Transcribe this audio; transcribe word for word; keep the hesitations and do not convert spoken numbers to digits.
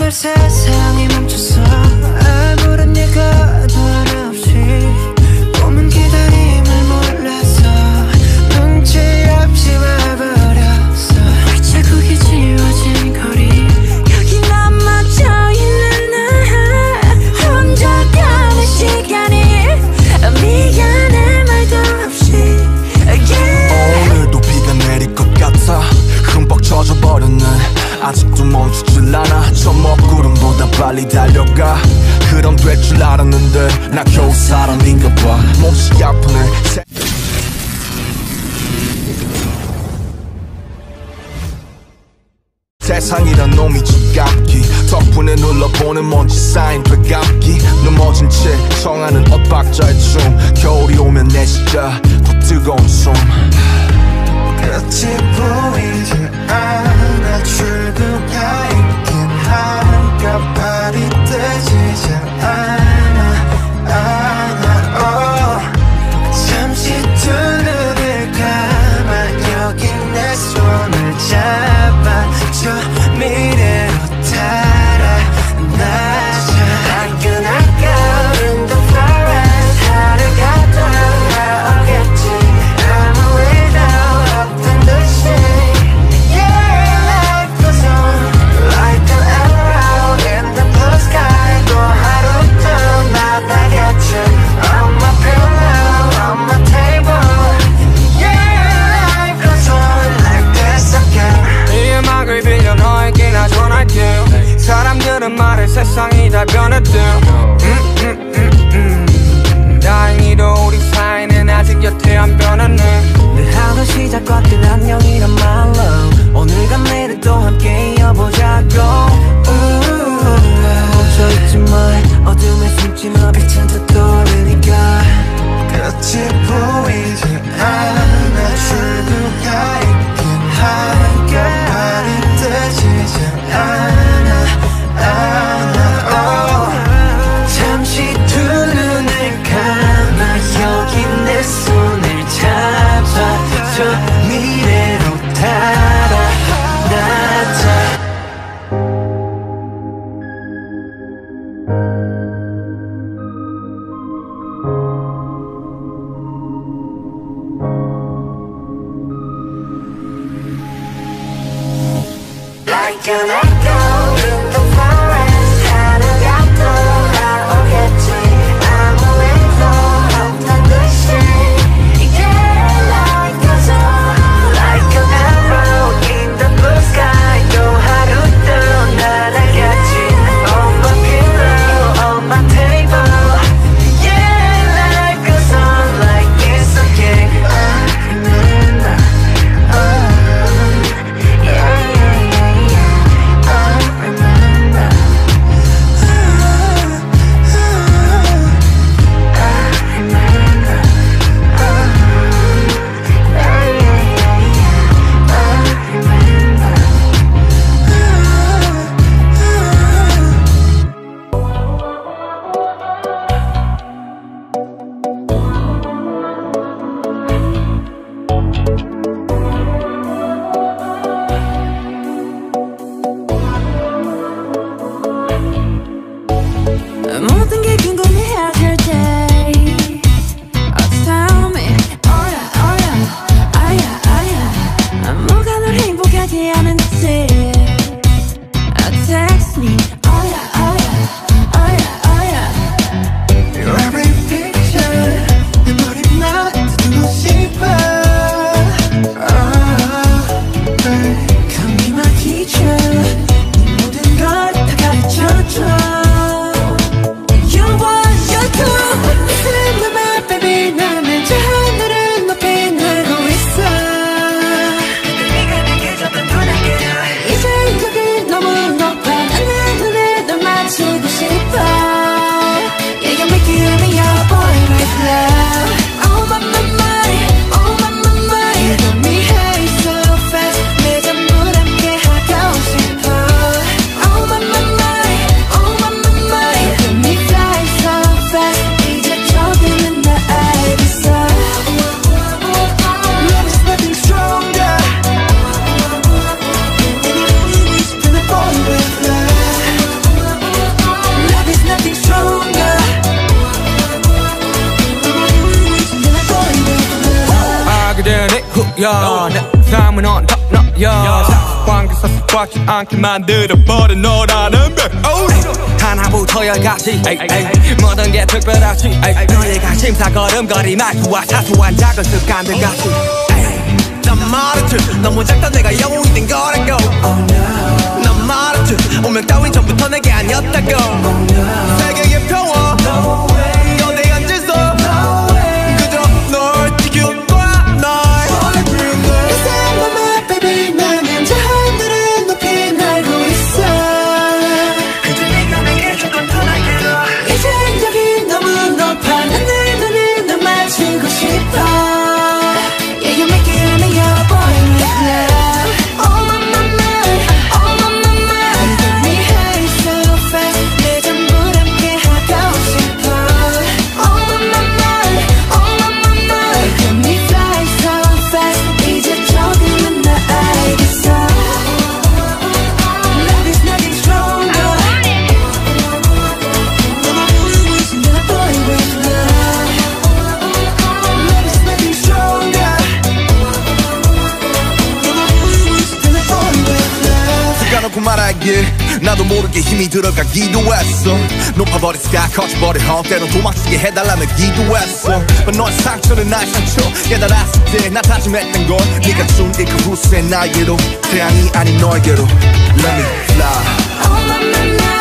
오늘 세상이 멈춰서 아무런 예고도 하나 없이 꿈은 기다림을 몰라서 눈치 없이 와버렸어. 자국이 지워진 거리 여기 넘어져 있는 나 혼자 가는 시간이 미안해 말도 없이 yeah. 오늘도 비가 내릴 것 같아 흠뻑 젖어버렸네. 아직도 멈추질 않아. 저 먹구름보다 빨리 달려가. 그럼 될 줄 알았는데 나 겨우 사람인가 봐. 몹시 아프네. 세상이란 놈이 지갑기 덕분에 눌러보는 먼지 쌓인 되감기. 넘어진 채 청하는 엇박자의 춤. 겨울이 오면 내 시자 더 뜨거운 숨. 끝이 보이지 않아. 출구가 있긴 한가발이 뜨지 않아 않아. oh. 잠시 두 눈을 감아 여기 내 손을 잡아 저 미래로 달아나자. Like an echo in the forest 하루가 돌아오겠지. I'm a widow up in the shade. Yeah, life goes on like an arrow in the blue sky. 또 하루도 나타겠지. On my pillow, on my table. Yeah, life goes on like this again. 이 음악을 빌려 너에게 나 전할게. 사람들은 말해 세상이 다 변했대. 음, 음, 음, 음. 다행히도 우리 사이는 아직 여태 안 변했네. 늘 하루 시작과 끝 안녕이란 말로 오늘과 내일도 함께 이어보자고. 멈춰있지 마 어둠에 숨지 마 빛은 더 떠오르니까. 끝이 보이지 않아. 출구가 있긴 한가발이 뜨지 않아 않아. oh. 잠시 두 눈을 감아 여기 내 손을 잡아 저 미래로 달아나자. Like an echo in the forest 하루가 돌아오겠지. I'm a widow of the shade. Yeah, life goes on like an arrow in the blue sky. 또 하루도 날아가지. On my pillow, on my table. Yeah, life goes on like this again. remember, oh, yeah, yeah, yeah, yeah. Oh. 야, 내 삶은 on top 너야 관계사 습관치 않게 만들어버린 너라는 백 하나부터 열까지 모든 게 특별하지 너희가 심사걸음거리 말투와 사소한 작은 습관들 같이 난 말했지 너무 작다 내가 영웅이 된 거라고 난 말했지 운명 따윈 전부터 내게 아니었다고 세계의 평화 너내 앉아서 그저 널 지킬 거야 날 이상한 맘 baby 나는 저 하늘을 높이 날고 있어 그저 네가 내게 조금 더 날개로 이제 여기 너무 높아 난 내 눈을 널 맞추고 싶어 Yeah, you make it on the yellow boy with love Oh my my my, oh my my my You got me high so fast 내 전부 함께 하고 싶어 Oh my my my, oh my my my You got me fly so fast 이제 조금은 나 알겠어 Love is nothing stronger Little boy with love Love is nothing stronger 까놓고 말하길 나도 모르게 힘이 들어가기도 했어 높아버린 스카 커져버린 헛 때론 도망치게 해달라며 기도했어 But 너의 상처는 나의 상처 깨달았을 때 나 다짐했던 건 네가 준 이 그 후세 나에게로 태양이 아닌 너에게로 Let me fly Oh my my my